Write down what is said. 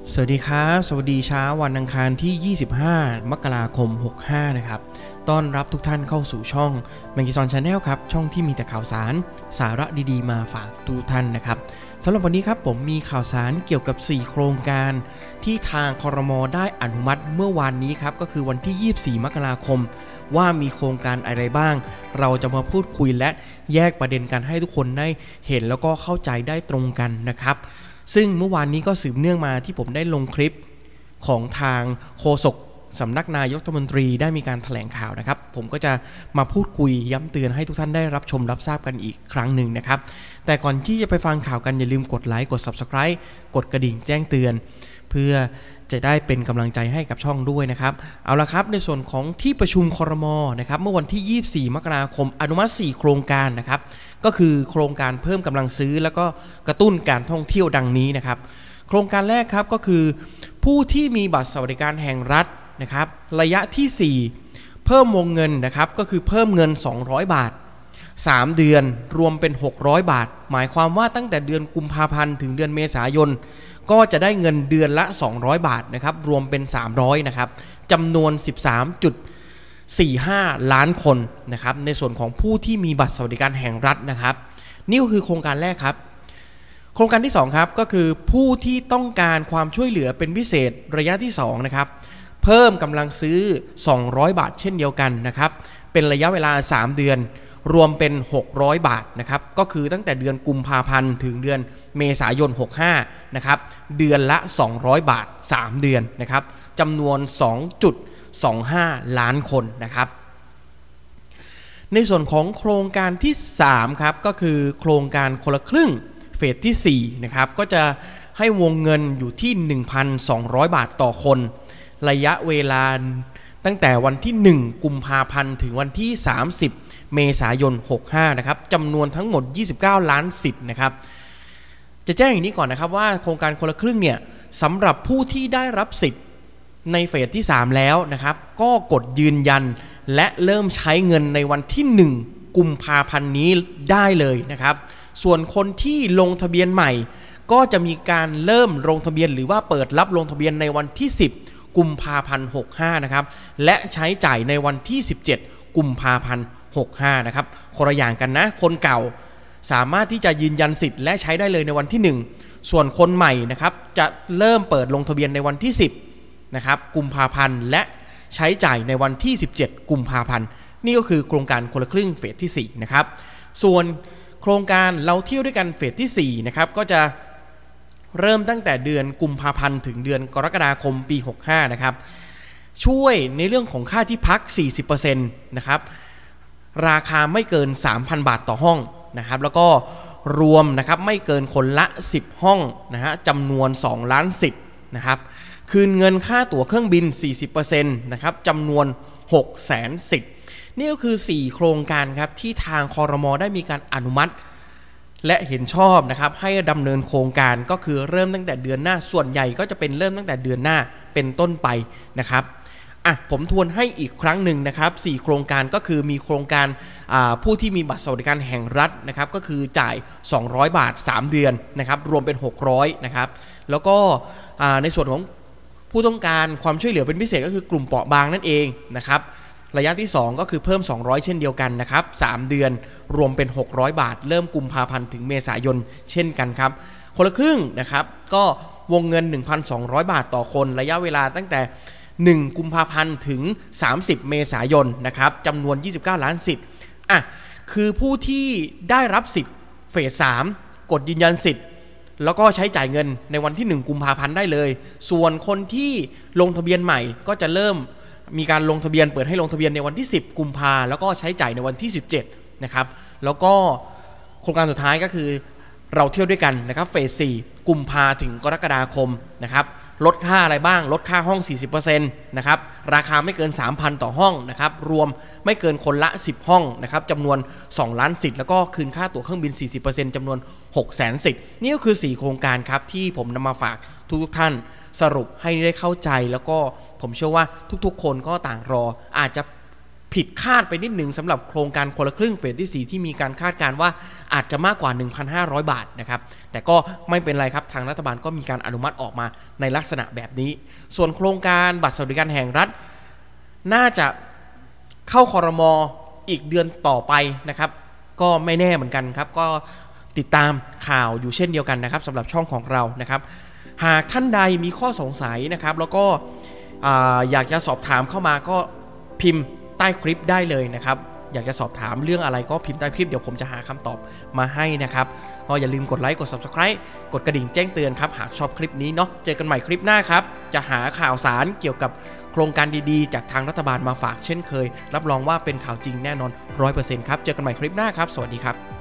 สวัสดีครับสวัสดีเช้าวันอังคารที่25มกราคม65นะครับต้อนรับทุกท่านเข้าสู่ช่อง Magison Channel ครับช่องที่มีแต่ข่าวสาระดีๆมาฝากทุกท่านนะครับสำหรับวันนี้ครับผมมีข่าวสารเกี่ยวกับ4โครงการที่ทางครม.ได้อนุมัติเมื่อวานนี้ครับก็คือวันที่24มกราคมว่ามีโครงการอะไรบ้างเราจะมาพูดคุยและแยกประเด็นกันให้ทุกคนได้เห็นแล้วก็เข้าใจได้ตรงกันนะครับซึ่งเมื่อวานนี้ก็สืบเนื่องมาที่ผมได้ลงคลิปของทางโฆษกสำนักนายกรัฐมนตรีได้มีการแถลงข่าวนะครับผมก็จะมาพูดคุยย้ำเตือนให้ทุกท่านได้รับชมรับทราบกันอีกครั้งหนึ่งนะครับแต่ก่อนที่จะไปฟังข่าวกันอย่าลืมกดไลค์กด Subscribe กดกระดิ่งแจ้งเตือนเพื่อจะได้เป็นกำลังใจให้กับช่องด้วยนะครับเอาละครับในส่วนของที่ประชุมครม.นะครับเมื่อวันที่24มกราคมอนุมัติ4โครงการนะครับก็คือโครงการเพิ่มกำลังซื้อแล้วก็กระตุ้นการท่องเที่ยวดังนี้นะครับโครงการแรกครับก็คือผู้ที่มีบัตรสวัสดิการแห่งรัฐนะครับระยะที่4เพิ่มวงเงินนะครับก็คือเพิ่มเงิน200บาท3เดือนรวมเป็น600บาทหมายความว่าตั้งแต่เดือนกุมภาพันธ์ถึงเดือนเมษายนก็จะได้เงินเดือนละ200บาทนะครับรวมเป็น300นะครับจำนวน 13.45 ล้านคนนะครับในส่วนของผู้ที่มีบัตรสวัสดิการแห่งรัฐนะครับนี่ก็คือโครงการแรกครับโครงการที่2ครับก็คือผู้ที่ต้องการความช่วยเหลือเป็นพิเศษระยะที่2นะครับเพิ่มกำลังซื้อ200บาทเช่นเดียวกันนะครับเป็นระยะเวลา3เดือนรวมเป็น600บาทนะครับก็คือตั้งแต่เดือนกุมภาพันธ์ถึงเดือนเมษายน65นะครับเดือนละ200บาท3เดือนนะครับจำนวน 2.25 ล้านคนนะครับในส่วนของโครงการที่3ครับก็คือโครงการคนละครึ่งเฟสที่4นะครับก็จะให้วงเงินอยู่ที่ 1,200 บาทต่อคนระยะเวลาตั้งแต่วันที่1กุมภาพันธ์ถึงวันที่30เมษายน65นะครับจำนวนทั้งหมด29ล้านสิทธิ์นะครับจะแจ้งอย่างนี้ก่อนนะครับว่าโครงการคนละครึ่งเนี่ยสำหรับผู้ที่ได้รับสิทธิ์ในเฟสที่3แล้วนะครับก็กดยืนยันและเริ่มใช้เงินในวันที่1กุมภาพันธ์นี้ได้เลยนะครับส่วนคนที่ลงทะเบียนใหม่ก็จะมีการเริ่มลงทะเบียนหรือว่าเปิดรับลงทะเบียนในวันที่10กุมภาพันธ์65นะครับและใช้จ่ายในวันที่17กุมภาพันธ์65นะครับคนละอย่างกันนะคนเก่าสามารถที่จะยืนยันสิทธิ์และใช้ได้เลยในวันที่1ส่วนคนใหม่นะครับจะเริ่มเปิดลงทะเบียนในวันที่10นะครับกุมภาพันธ์และใช้จ่ายในวันที่17กุมภาพันธ์นี่ก็คือโครงการคนละครึ่งเฟสที่4นะครับส่วนโครงการเราเที่ยวด้วยกันเฟสที่4นะครับก็จะเริ่มตั้งแต่เดือนกุมภาพันธ์ถึงเดือนกรกฎาคมปี65นะครับช่วยในเรื่องของค่าที่พัก 40% นะครับราคาไม่เกิน 3,000 บาทต่อห้องนะครับแล้วก็รวมนะครับไม่เกินคนละ10ห้องนะฮะจำนวน2ล้านสิทธิ์นะครับคืนเงินค่าตั๋วเครื่องบิน 40% นะครับจำนวน 600,000 สิทธิ์นี่ก็คือ4โครงการครับที่ทางครม.ได้มีการอนุมัติและเห็นชอบนะครับให้ดำเนินโครงการก็คือเริ่มตั้งแต่เดือนหน้าส่วนใหญ่ก็จะเป็นเริ่มตั้งแต่เดือนหน้าเป็นต้นไปนะครับผมทวนให้อีกครั้งหนึ่งนะครับ4โครงการก็คือมีโครงการผู้ที่มีบัตรสวัสดิการแห่งรัฐนะครับก็คือจ่าย200บาท3เดือนนะครับรวมเป็น600นะครับแล้วก็ในส่วนของผู้ต้องการความช่วยเหลือเป็นพิเศษก็คือกลุ่มเปราะบางนั่นเองนะครับระยะที่2ก็คือเพิ่ม200เช่นเดียวกันนะครับ3เดือนรวมเป็น600บาทเริ่มกุมภาพันธ์ถึงเมษายนเช่นกันครับคนละครึ่งนะครับก็วงเงิน 1,200 บาทต่อคนระยะเวลาตั้งแต่1กุมภาพันธ์ถึง30เมษายนนะครับจำนวน29ล้านสิทธิ์คือผู้ที่ได้รับสิทธิ์เฟส3กดยืนยันสิทธิ์แล้วก็ใช้จ่ายเงินในวันที่1กุมภาพันธ์ได้เลยส่วนคนที่ลงทะเบียนใหม่ก็จะเริ่มมีการลงทะเบียนเปิดให้ลงทะเบียนในวันที่10กุมภาแล้วก็ใช้จ่ายในวันที่17นะครับแล้วก็โครงการสุดท้ายก็คือเราเที่ยวด้วยกันนะครับเฟส4กุมภาถึงกรกฎาคมนะครับลดค่าอะไรบ้างลดค่าห้อง 40% นะครับราคาไม่เกิน 3,000 ต่อห้องนะครับรวมไม่เกินคนละ10ห้องนะครับจำนวน2ล้านสิทธิ์แล้วก็คืนค่าตั๋วเครื่องบิน 40% จำนวน 600,000 สิทธิ์นี่ก็คือ4โครงการครับที่ผมนำมาฝากทุกท่านสรุปให้ได้เข้าใจแล้วก็ผมเชื่อว่าทุกๆคนก็ต่างรออาจจะผิดคาดไปนิดหนึ่งสำหรับโครงการคนละครึ่งเฟสที่4ที่มีการคาดการณ์ว่าอาจจะมากกว่า 1,500 บาทนะครับแต่ก็ไม่เป็นไรครับทางรัฐบาลก็มีการอนุมัติออกมาในลักษณะแบบนี้ส่วนโครงการบัตรสวัสดิการแห่งรัฐน่าจะเข้าครม.อีกเดือนต่อไปนะครับก็ไม่แน่เหมือนกันครับก็ติดตามข่าวอยู่เช่นเดียวกันนะครับสำหรับช่องของเรานะครับหากท่านใดมีข้อสงสัยนะครับแล้วก็อยากจะสอบถามเข้ามาก็พิมพ์ใต้คลิปได้เลยนะครับอยากจะสอบถามเรื่องอะไรก็พิมพ์ใต้คลิปเดี๋ยวผมจะหาคำตอบมาให้นะครับก็อย่าลืมกดไลค์กด Subscribe กดกระดิ่งแจ้งเตือนครับหากชอบคลิปนี้เนาะเจอกันใหม่คลิปหน้าครับจะหาข่าวสารเกี่ยวกับโครงการดีๆจากทางรัฐบาลมาฝากเช่นเคยรับรองว่าเป็นข่าวจริงแน่นอน 100% ครับเจอกันใหม่คลิปหน้าครับสวัสดีครับ